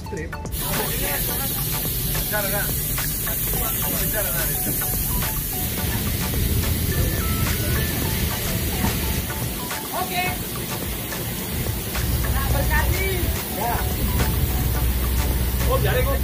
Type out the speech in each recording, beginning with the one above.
trip. Oke. Nah, berkati. Ya. Oh, jadi kok.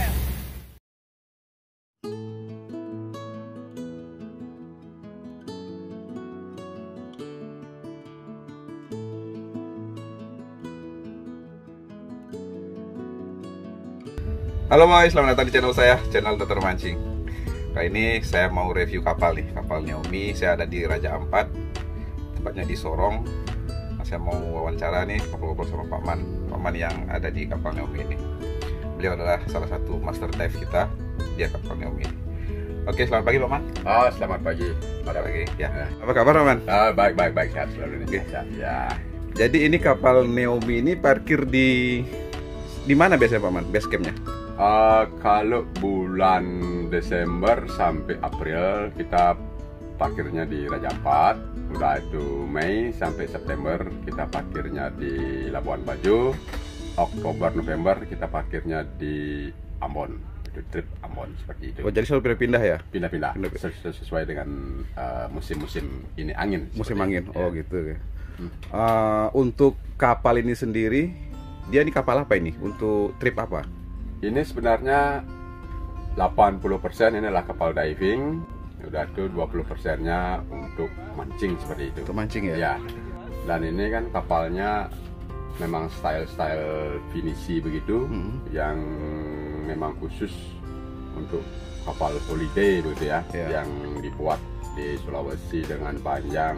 Halo guys, selamat datang di channel saya, channel Tutor Mancing. Kali ini saya mau review kapal nih, kapal Naomi. Saya ada di Raja Ampat, tempatnya di Sorong. Nah, saya mau wawancara nih, ngobrol-ngobrol sama Pak Man yang ada di kapal Naomi ini. Beliau adalah salah satu master dive kita di kapal Naomi ini. Oke, selamat pagi Pak Man. Oh, selamat pagi. Selamat pagi. Ya. Apa kabar Pak Man? Baik, sehat selalu nih. Sehat, ya. Jadi ini kapal Naomi ini parkir di mana biasanya Pak Man? Base campnya? Kalau bulan Desember sampai April kita parkirnya di Raja Ampat. Udah itu Mei sampai September kita parkirnya di Labuan Bajo. Oktober November kita parkirnya di Ambon. Itu trip Ambon seperti itu. Oh, jadi selalu pindah ya? Pindah-pindah sesuai dengan musim-musim ini angin. Musim angin. Ya. Oh gitu ya. Untuk kapal ini sendiri, dia ini kapal apa ini? Untuk trip apa? Ini sebenarnya 80% ini adalah kapal diving. Udah itu 20%-nya untuk mancing seperti itu. Untuk mancing ya? Ya. Dan ini kan kapalnya memang style finisi begitu, yang memang khusus untuk kapal holiday begitu ya, yang dibuat di Sulawesi dengan panjang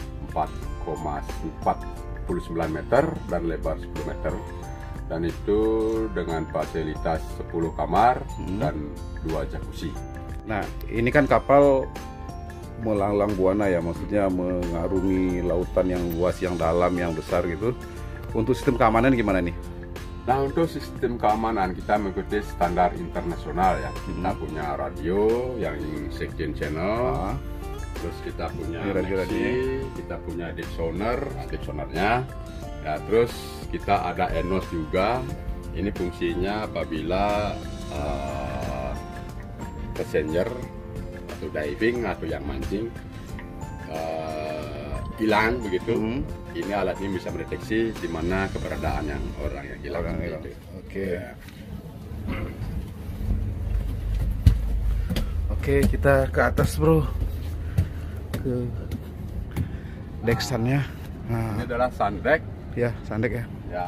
4,49 meter dan lebar 10 meter. Dan itu dengan fasilitas 10 kamar dan 2 jacuzzi. Nah, ini kan kapal melanglang buana ya, maksudnya mengarungi lautan yang luas, yang dalam, yang besar gitu. Untuk sistem keamanan gimana nih? Nah, untuk sistem keamanan kita mengikuti standar internasional ya. Kita punya radio yang section channel. Terus kita punya radio, kita punya deep sonarnya. Ya, terus kita ada ENOS juga. Ini fungsinya apabila passenger atau diving atau yang mancing hilang begitu. Ini alat ini bisa mendeteksi di mana keberadaan yang orang yang hilang. Oke. Oke, kita ke atas bro, ke deck stand-nya. Nah, ini adalah sundeck. Ya, sandek ya. Ya.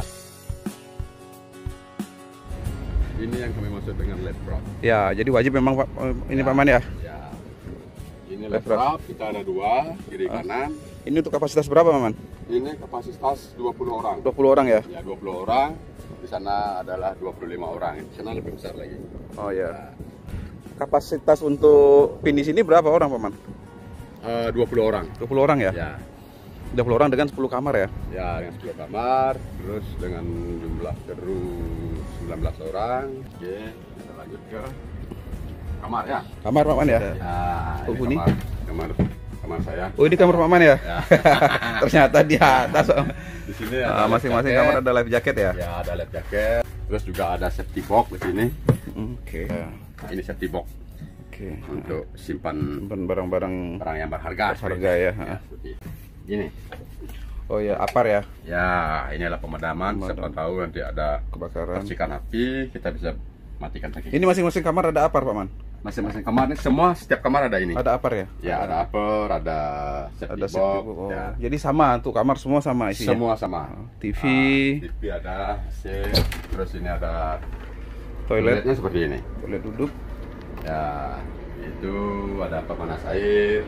Ini yang kami maksud dengan left prop. Ya, jadi wajib memang Pak ini Pak Man ya. Ya. Ini left prop, kita ada 2 kiri kanan. Ini untuk kapasitas berapa Pak Man? Ini kapasitas 20 orang. 20 orang ya? Ya, 20 orang. Di sana adalah 25 orang. Di sana lebih besar lagi. Oh ya. Kapasitas untuk finish ini berapa orang Pak Man? 20 orang. 20 orang ya? Ya. 20 orang dengan 10 kamar ya? Ya, dengan 10 kamar, terus dengan jumlah kru 19 orang. Oke, kita lanjut ke kamar ya. Kamar Pak Man ya? Ya, ini kamar saya. Oh, ini kamar Pak Man ya? Ya. Ternyata di atas. Di sini ada masing-masing kamar ada life jacket ya? Ya, ada life jacket. Terus juga ada safety box di sini. Oke. Ini safety box. Oke. Untuk simpan barang-barang yang berharga. Ya. Ini. Oh ya, apar ya? Ya, ini adalah pemadaman. Siapa tahu nanti ada kebakaran, percikan api, kita bisa matikan lagi. Ini masing-masing kamar ada apar Pak Man? Masing-masing kamar ini setiap kamar ada ini. Ada apar ya? Ya, ada apar, ada safety box. Oh. Ya. Jadi sama untuk kamar semua sama isinya? Semua sama. TV. TV ada, AC, terus ini ada toiletnya seperti ini. Toilet duduk. Ya, itu ada pemanas air.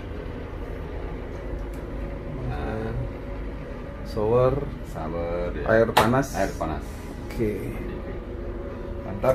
Shower ya. Air panas. Oke. Mantap.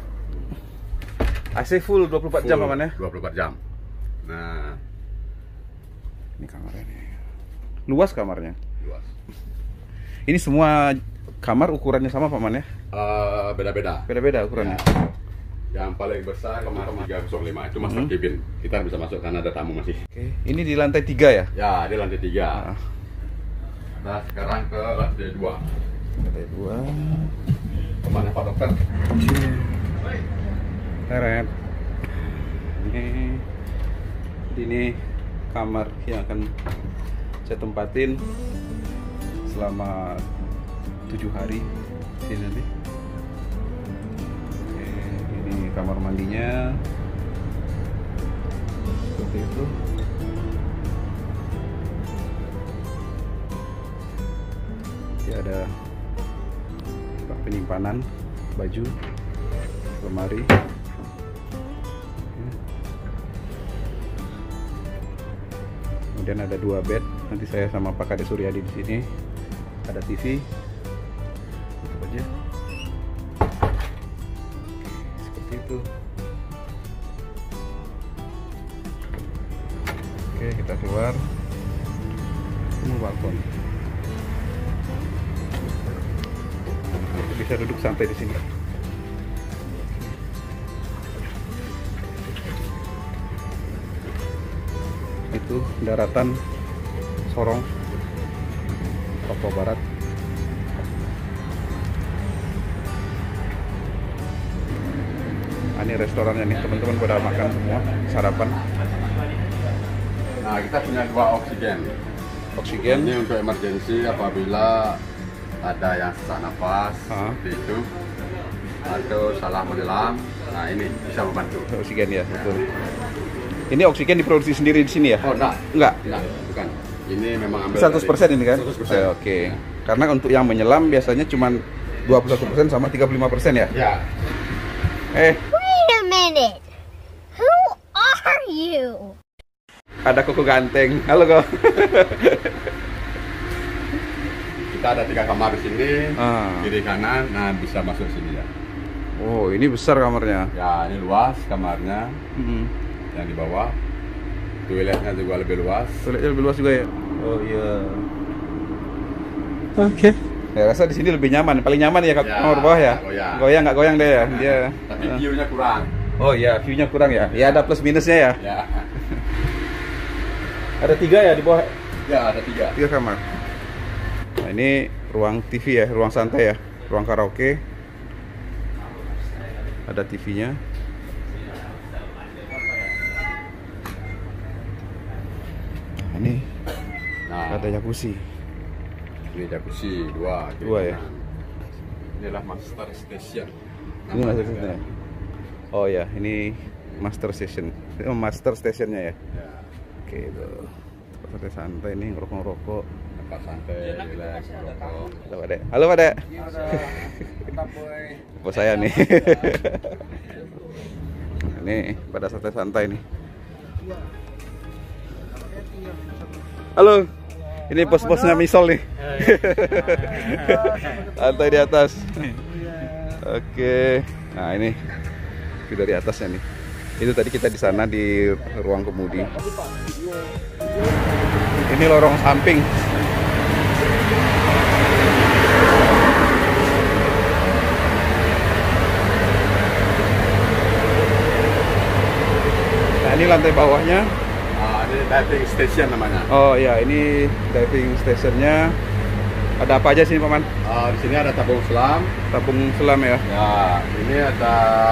AC full 24 jam Pak Man ya? 24 jam. Nah, ini kamarnya nih. Luas kamarnya? Luas. Ini semua kamar ukurannya sama Pak Man ya? Beda-beda. Beda-beda ukurannya. Ya. Yang paling besar kamar 305 itu master cabin. Kita bisa masuk karena ada tamu masih. Oke. Ini di lantai 3 ya? Ya, di lantai 3. Nah, sekarang ke lantai 2. Lantai 2. Kemana Pak Dokter? Keren. Ini kamar yang akan saya tempatin selama 7 hari di sini. Oke, ini kamar mandinya seperti itu. Ini ada penyimpanan baju, lemari. Kemudian ada 2 bed. Nanti saya sama Pak Kade Suryadi di sini. Ada TV. Tutup aja. Seperti itu. Oke, kita keluar. Ini balkon. Bisa duduk santai di sini. Itu daratan Sorong, Papua Barat. Ini restorannya nih, teman-teman pada makan semua, sarapan. Nah, kita punya 2 oksigen. Oksigen Ini untuk emergensi apabila ada yang sesak nafas seperti itu atau salah menyelam. Nah, ini bisa membantu. Oksigen ya, betul. Ini oksigen diproduksi sendiri di sini ya? Oh, enggak. Enggak. Bukan. Ini memang ambil 100% ini kan? 100%. Oke. Karena untuk yang menyelam biasanya cuma 21% sama 35% ya? Ya. Wait a minute. Who are you? Ada Koko ganteng. Halo Kok. Kita ada 3 kamar di sini, Ah. kiri kanan. Nah, bisa masuk sini ya. Oh, ini besar kamarnya. Ya, ini luas kamarnya. Hmm. Yang di bawah. Toiletnya juga lebih luas. Toiletnya lebih luas juga ya? Oh iya. Oke. Saya rasa di sini lebih nyaman, paling nyaman ya kamar bawah ya. Goyang. Nggak goyang deh ya. Dia. Tapi view-nya kurang. Oh iya, view-nya kurang ya. Ya ada plus minusnya ya. Ya. Ada 3 ya di bawah. Ya, ada 3. 3 kamar. Nah, ini ruang TV ya, ruang santai ya, ruang karaoke. Ada TV-nya. Nah, ini ada jacuzzi. Ini jacuzzi 2. 2 ya. Inilah master station. Ini master station ya. Oh ya, ini master station. Oh, master stationnya ya. Ya. Oke, itu tempat santai nih, ngerokok-ngerokok. Tempat santai, relax, rokok. Halo Pak Dek. Halo Pak Dek. Bos saya nih. Ini pada santai-santai nih. Halo. Ini bos-bosnya Misol nih. Santai di atas. Oke. Nah, ini kita dari atasnya nih. Itu tadi kita di sana di ruang kemudi. Ini lorong samping. Nah, ini lantai bawahnya. Ini diving station namanya. Oh ya, ini diving stationnya. Ada apa aja sih Paman? Di sini ada tabung selam. Tabung selam ya. Ya, ini ada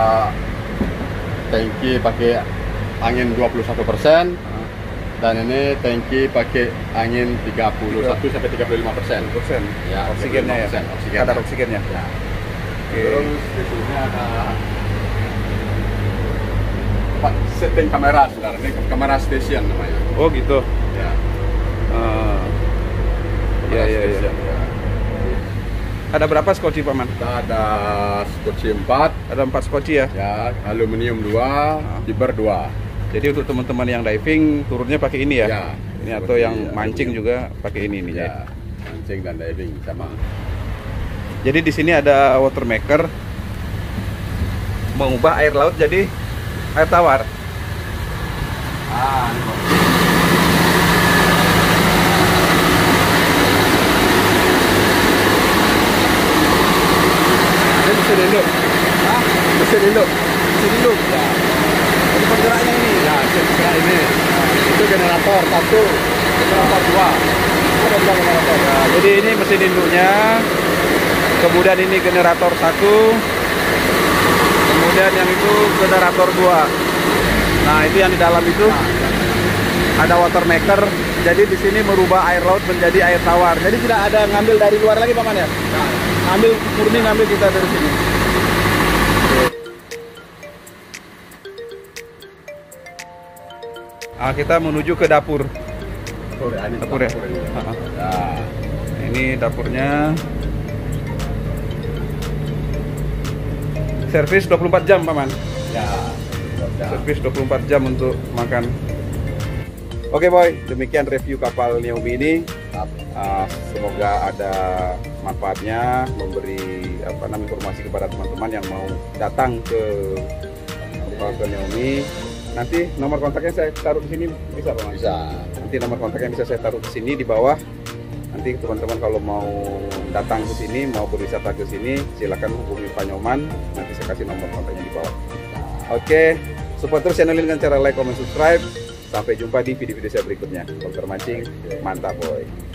tangki pakai angin 21%. Dan ini tangki pakai angin 31 sampai 35%. Ya, Oksigennya ya. 35% oksigen. Kadar oksigennya. Ya. Oke. Terus di sini ada setting kamera sebenarnya. Ini kamera station namanya. Oh gitu. Ya. Ya, ya, ya. Station, ya. Ada berapa skoci Paman? Kita ada skoci 4. Ada 4 skoci ya. Ya, aluminium 2, fiber 2. Jadi untuk teman-teman yang diving turunnya pakai ini ya. Ya, Ini atau yang seperti mancing aluminium. juga pakai ini nih. Ya, mancing dan diving sama. Jadi di sini ada water maker mengubah air laut jadi air tawar. Ini mesin induk. Mesin induk. Mesin induk. Ya. Ini penggeraknya ini. Ya, seperti ini. Itu generator 1, generator 2. Ada 2 generator. Nah, jadi ini mesin induknya. kemudian ini generator 1, kemudian yang itu generator 2. Nah, itu yang di dalam itu ada water maker. Jadi di sini merubah air laut menjadi air tawar. Jadi tidak ada ngambil dari luar lagi, Paman ya? Ambil murni, ngambil kita dari sini. Nah, kita menuju ke dapur. Dapur ya? Nah, ini dapurnya. Servis 24 jam, Paman. Ya. Servis 24 jam untuk makan. Oke, Boy, demikian review kapal Naomi ini. Semoga ada manfaatnya, memberi informasi kepada teman-teman yang mau datang ke Naomi. Nanti nomor kontaknya saya taruh di sini, bisa, Bang? Bisa. Nanti nomor kontaknya bisa saya taruh di sini di bawah. Nanti teman-teman kalau mau datang ke sini, mau berwisata ke sini, silakan hubungi Pak Nyoman. Nanti saya kasih nomor kontaknya di bawah. Oke, support terus channel ini dengan cara like, comment, subscribe. Sampai jumpa di video-video saya berikutnya. Dokter Mancing, mantap, Boy.